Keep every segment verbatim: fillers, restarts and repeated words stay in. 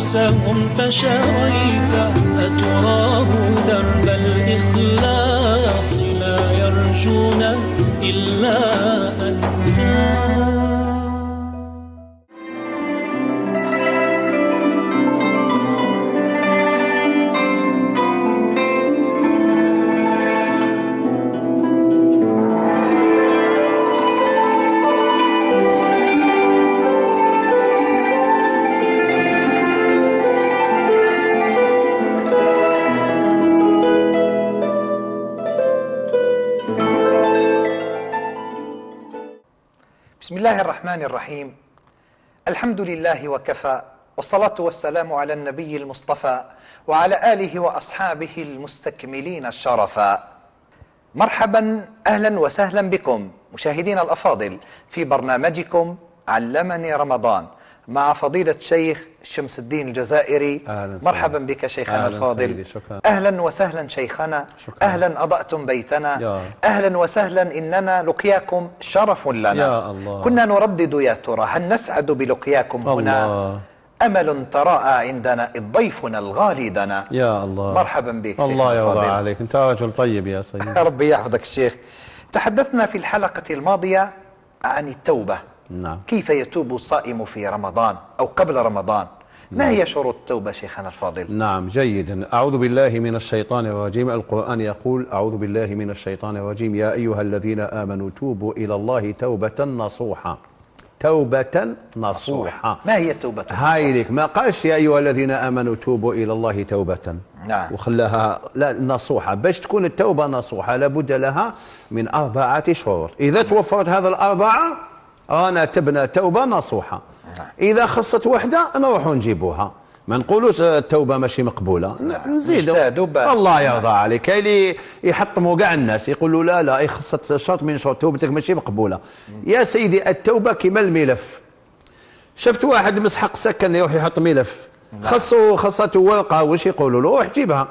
سهم فشويت أتراه درب الإخلاص لا يرجون إلا أنت. بسم الله الرحمن الرحيم. الحمد لله وكفى، والصلاة والسلام على النبي المصطفى وعلى آله وأصحابه المستكملين الشرفا. مرحبا، أهلا وسهلا بكم مشاهدينا الأفاضل في برنامجكم علمني رمضان مع فضيلة الشيخ شمس الدين الجزائري. مرحبا بك شيخنا الفاضل. أهلا وسهلا شيخنا. شكرا. أهلا أضأتم بيتنا. يا. أهلا وسهلا، إننا لقياكم شرف لنا. يا الله. كنا نردد يا ترى هل نسعد بلقياكم هنا؟ الله. أمل تراءى عندنا إذ ضيفنا الغالي دنا. يا الله. مرحبا بك. الله يرضى عليك، أنت رجل طيب يا سيدي. ربي يحفظك الشيخ. تحدثنا في الحلقة الماضية عن التوبة. نعم. كيف يتوب الصائم في رمضان أو قبل رمضان؟ ما نعم. هي شروط التوبة شيخنا الفاضل؟ نعم، جيدا. أعوذ بالله من الشيطان الرجيم. القرآن يقول: أعوذ بالله من الشيطان الرجيم، يا أيها الذين آمنوا توبوا إلى الله توبة نصوحا. توبة نصوحا. ما هي التوبة؟ هاي لك، ما قالش يا أيها الذين آمنوا توبوا إلى الله توبة. نعم. وخلاها لا نصوحة. باش تكون التوبة نصوحة لابد لها من أربعة شروط. إذا توفرت هذا الأربعة أنا تبنى توبة نصوحة. إذا خصت وحدة نروحوا نجيبوها، ما نقولوش التوبة ماشي مقبولة، نزيدوا. الله يرضى عليك. كاين اللي يحطموا كاع الناس يقولوا لا لا اي خصت شرط من شروط توبتك ماشي مقبولة. يا سيدي التوبة كما الملف. شفت واحد مسحق سكن يروح يحط ملف، خصو خصته ورقة واش يقولوا له؟ روح جيبها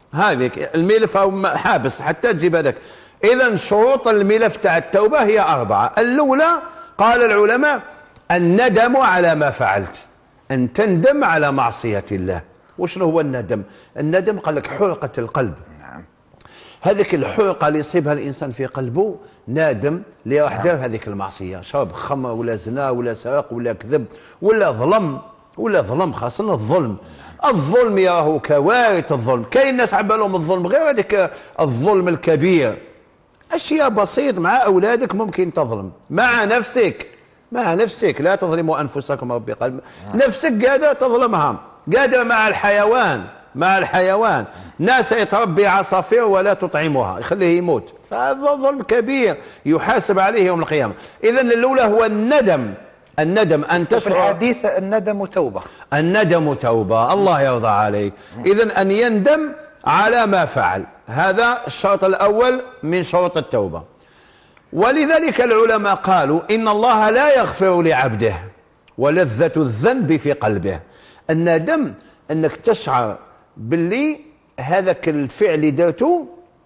هذيك الملف أو حابس حتى تجيب هذاك. إذا شروط الملف تاع التوبة هي أربعة. الأولى قال العلماء الندم على ما فعلت، أن تندم على معصية الله. وشنو هو الندم؟ الندم قال لك حرقة القلب. نعم. هذيك الحرقة اللي يصيبها الإنسان في قلبه نادم اللي راح دار هذيك المعصية، شرب خمر ولا زنا ولا سرق ولا كذب ولا ظلم ولا ظلم، خاصة الظلم. الظلم ياهو كوارث الظلم. كاين ناس عبالهم الظلم غير هذاك الظلم الكبير، أشياء بسيط مع أولادك ممكن تظلم، مع نفسك مع نفسك لا تظلموا أنفسكم ربي قال. نفسك قادر تظلمها، قادر مع الحيوان مع الحيوان ناس يتربي عصافير ولا تطعمها يخليه يموت، فهذا ظلم كبير يحاسب عليه يوم القيامة. إذن الأولى هو الندم. الندم أن تشعر. في الحديث الندم توبة. الندم توبة، الله يرضى عليك. إذن أن يندم على ما فعل، هذا الشرط الأول من شروط التوبة. ولذلك العلماء قالوا إن الله لا يغفر لعبده ولذة الذنب في قلبه. الندم أنك تشعر باللي هذاك الفعل اللي درته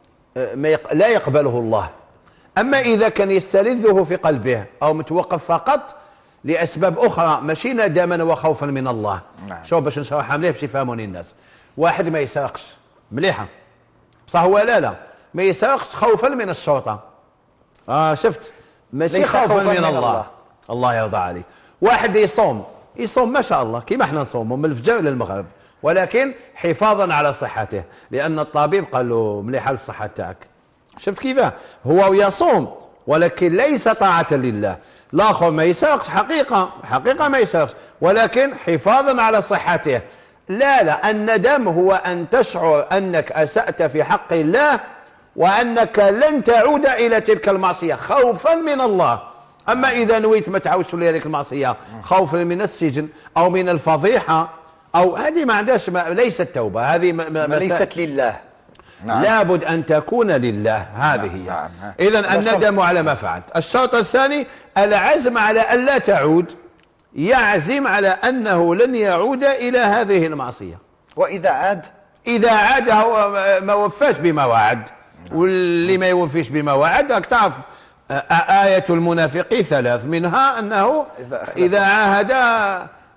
لا يقبله الله. أما إذا كان يستلذه في قلبه أو متوقف فقط لأسباب أخرى ماشي ندما وخوفا من الله. نعم. شوف باش نشرحها مليح باش يفهموني الناس. واحد ما يسرقش مليحة بصح هو لا لا ما يسرقش خوفا من الشرطة. آه شفت ماشي خوفا من, من الله. الله الله يرضى عليك. واحد يصوم يصوم ما شاء الله كيما احنا نصوموا من الفجر للمغرب، ولكن حفاظا على صحته، لأن الطبيب قال له مليحة الصحة تاعك. شفت كيفاه هو يصوم ولكن ليس طاعة لله. الآخر ما يسرقش حقيقة حقيقة ما يسرقش، ولكن حفاظا على صحته. لا لا الندم هو أن تشعر أنك أسأت في حق الله وأنك لن تعود إلى تلك المعصية خوفا من الله. أما إذا نويت ما تعودش لهذيك المعصية خوفا من السجن أو من الفضيحة أو هذه ما عندهاش ما ليست توبة، هذه ما ما ليست لله. نعم. لابد أن تكون لله، هذه هي. نعم. نعم. إذن الندم على ما فعلت. الشرط الثاني العزم على أن لا تعود، يعزم على أنه لن يعود إلى هذه المعصية. وإذا عاد إذا عاد هو ما وفاش بما وعد، واللي ما يوفيش بما وعد راك تعرف آية المنافق ثلاث، منها أنه إذا عاهد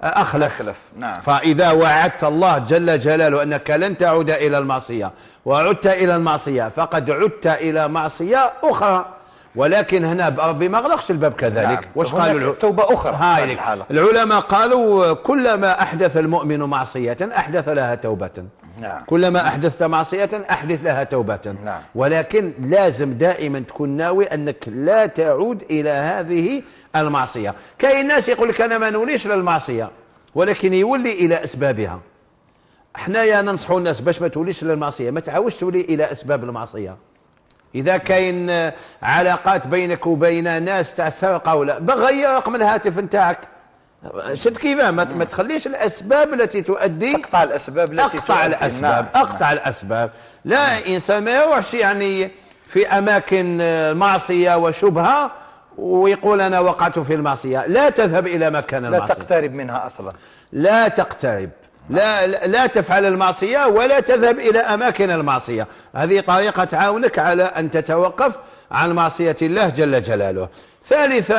أخلف, أخلف. نعم. فإذا وعدت الله جل جلاله أنك لن تعود إلى المعصية وعدت إلى المعصية فقد عدت إلى معصية أخرى. ولكن هنا ربي ما أغلقش الباب كذلك. نعم. واش قالوا؟ توبة أخرى. هاي العلماء قالوا كلما أحدث المؤمن معصية أحدث لها توبة. نعم. كلما أحدثت معصية أحدث لها توبة. نعم. ولكن لازم دائما تكون ناوي أنك لا تعود إلى هذه المعصية. كاين ناس يقول لك أنا ما نوليش للمعصية ولكن يولي إلى أسبابها. حنايا ننصحوا الناس باش ما توليش للمعصية ما تعاودش تولي إلى أسباب المعصية. إذا كاين علاقات بينك وبين ناس تاع سرقة ولا بغير رقم الهاتف نتاعك شد كيفاه ما, ما تخليش الأسباب التي تؤدي تقطع الأسباب التي أقطع تؤدي. الأسباب. نعم. أقطع نعم. الأسباب. لا نعم. إنسان ما يروحش يعني في أماكن معصية وشبهة ويقول أنا وقعت في المعصية. لا تذهب إلى مكان المعصية. لا تقترب منها أصلا. لا تقترب. لا لا تفعل المعصية ولا تذهب إلى أماكن المعصية. هذه طريقة تعاونك على أن تتوقف عن معصية الله جل جلاله. ثالثا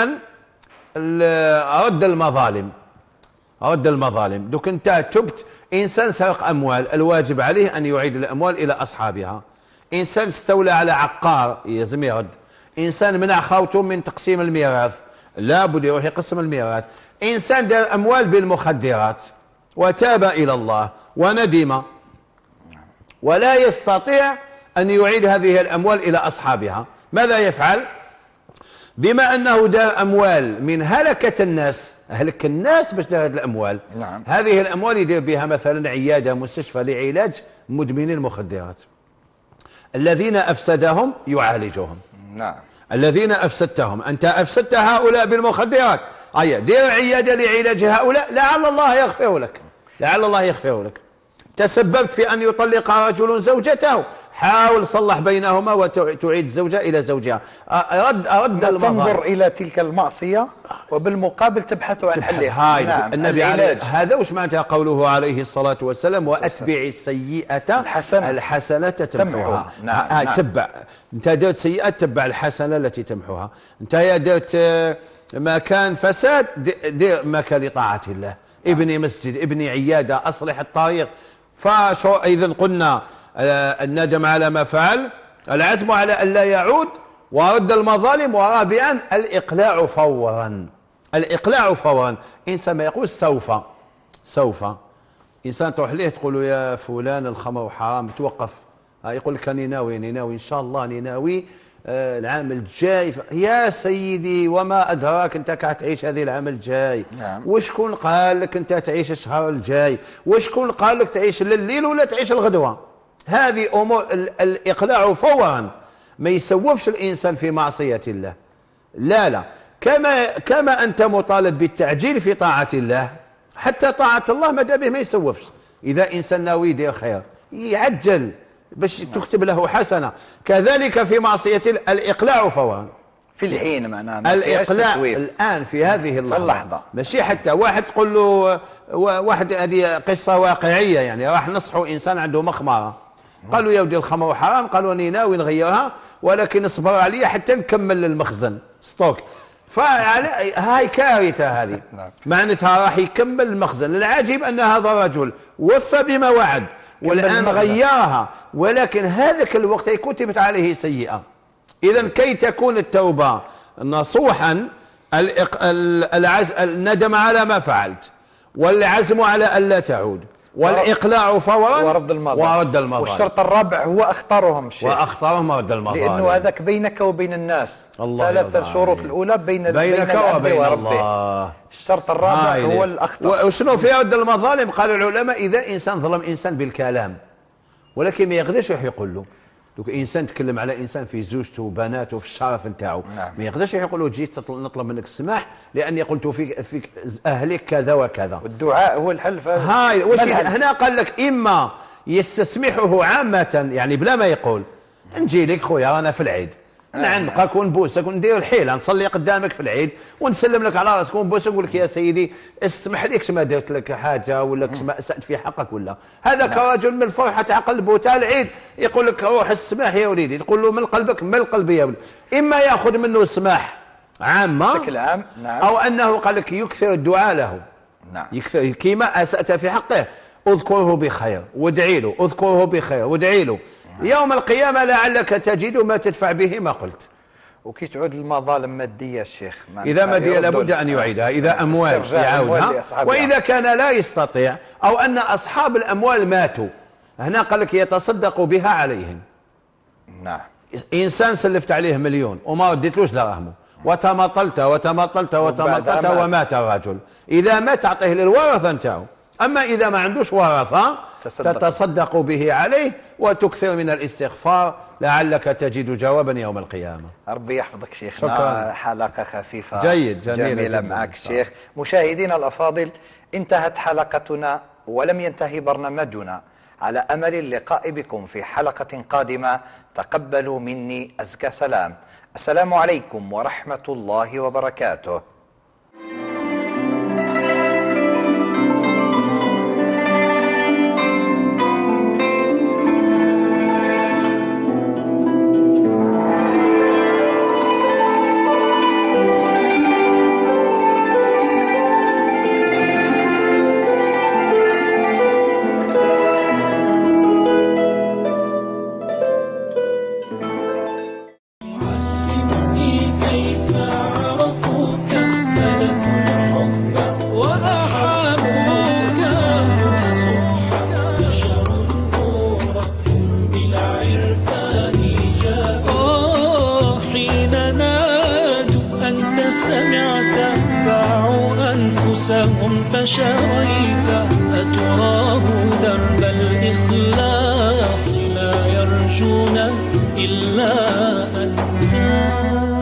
رد المظالم. رد المظالم. دوك أنت تبت إنسان سرق أموال الواجب عليه أن يعيد الأموال إلى أصحابها. إنسان استولى على عقار يلزم يرد. إنسان منع خوته من تقسيم الميراث لا بد يروح يقسم الميراث. إنسان دار أموال بالمخدرات وتاب إلى الله وندم ولا يستطيع أن يعيد هذه الأموال إلى أصحابها. ماذا يفعل؟ بما أنه دار أموال من هلكة الناس هلك الناس باش دار هذه الأموال. نعم. هذه الأموال يدير بها مثلا عيادة مستشفى لعلاج مدمني المخدرات الذين أفسدهم يعالجهم. نعم. الذين أفسدتهم أنت أفسدت هؤلاء بالمخدرات أي دير عيادة لعلاج هؤلاء لعل الله يغفر لك. لعل الله يغفر لك. تسببت في أن يطلق رجل زوجته حاول صلح بينهما وتعيد الزوجة إلى زوجها. أرد أرد تنظر إلى تلك المعصية وبالمقابل تبحث عن حلها. نعم. النبي عليه هذا وش معناتها قوله عليه الصلاة والسلام وأتبع السيئة الحسنة, الحسنة تمحوها. نعم. نعم. تبع أنت درت سيئة تبع الحسنة التي تمحوها. أنت يا درت ما كان فساد دير ما كان لطاعة الله. نعم. ابني مسجد ابني عيادة أصلح الطريق. فشو إذن قلنا الندم على ما فعل العزم على أن لا يعود ورد المظالم. ورابعا الإقلاع فورا. الإقلاع فورا. إنسان ما يقول سوف سوف إنسان تروح ليه تقول له يا فلان الخمر حرام توقف يقول لك أنا ناوي أنا ناوي إن شاء الله أنا ناوي آه العام الجاي. يا سيدي وما أدراك أنت كتعيش هذه العام الجاي. نعم. وشكون قال لك أنت تعيش الشهر الجاي؟ وشكون قال لك تعيش الليل ولا تعيش الغدوة؟ هذه أمور الإقلاع فورا ما يسوفش الإنسان في معصية الله. لا لا كما كما أنت مطالب بالتعجيل في طاعة الله حتى طاعة الله ماذا به ما يسوفش. إذا إنسان ناوي يدير خير يعجل باش تكتب له حسنة. كذلك في معصية الإقلاع فورا في الحين معناه الإقلاع الآن في هذه اللحظة. اللحظة ماشي حتى واحد تقول له واحد هذه قصة واقعية يعني راح نصحوا إنسان عنده مخمرة قالوا يا ودي الخمر حرام قالوا أني ناوي نغيرها ولكن اصبر علي حتى نكمل المخزن ستوك. فهاي كارثة هذه. معناتها راح يكمل المخزن. العجيب أن هذا الرجل وفى بما وعد والآن غيرها ولكن هذاك الوقت كتبت عليه سيئة. إذا كي تكون التوبة نصوحا العز... الندم على ما فعلت والعزم على ألا تعود والإقلاع فورا ورد المظالم. ورد المظالم. والشرط الرابع هو أخطرهم شيء وأخطرهم ورد المظالم لأنه هذاك بينك وبين الناس. ثلاث الشروط الأولى بين بينك بين وبين وربه. الله. الشرط الرابع هو الأخطر. وشنو في رد المظالم؟ قال العلماء إذا إنسان ظلم إنسان بالكلام ولكن ما يقدرش يقول له. دوك انسان تكلم على انسان في زوجته وبناته في الشرف نتاعو. نعم. ما يقدرش يقول له جيت نطلب منك السماح لاني قلت فيك فيك اهلك كذا وكذا. والدعاء هو الحل. هاي واش هنا قال لك اما يستسمحه عامه يعني بلا ما يقول نجي لك خويا رانا في العيد نعنقك ونبوسك وندير الحيله نصلي قدامك في العيد ونسلم لك على راسك ونبوسك ونقول لك يا سيدي اسمح ليش ما درت لك حاجه ولا ما اسأت في حقك ولا هذاك نعم. رجل من الفرحه تاع قلبه تاع العيد يقول لك روح السماح يا وليدي تقول له من قلبك من قلبي يا وليدي. اما ياخذ منه السماح عامه بشكل عام نعم. او انه قال لك يكثر الدعاء له نعم. يكثر كيما أسأت في حقه اذكره بخير وادعي له، اذكره بخير وادعي له. نعم. يوم القيامة لعلك تجد ما تدفع به ما قلت. وكي تعود المظالم مادية الشيخ، إذا مادية لابد أن يعيدها، إذا أموال يعاودها، وإذا كان لا يستطيع أو أن أصحاب الأموال ماتوا هنا قال لك يتصدق بها عليهم. نعم. إنسان سلفت عليه مليون وما وديتلوش دراهمه وتمطلت وتمطلت وتمطلت ومات الرجل، إذا ما تعطيه للورثة نتاعو. أما إذا ما عندوش ورثة تتصدق به عليه وتكثر من الاستغفار لعلك تجد جوابا يوم القيامة. ربي يحفظك شيخنا. حلقة خفيفة جيد جميلة, جميلة معك شيخ. مشاهدينا الأفاضل، انتهت حلقتنا ولم ينتهي برنامجنا، على أمل اللقاء بكم في حلقة قادمة. تقبلوا مني أزكى سلام. السلام عليكم ورحمة الله وبركاته. سمعت باعوا أنفسهم فشريت أتراه درب الإخلاص لا يرجون إلا أنت.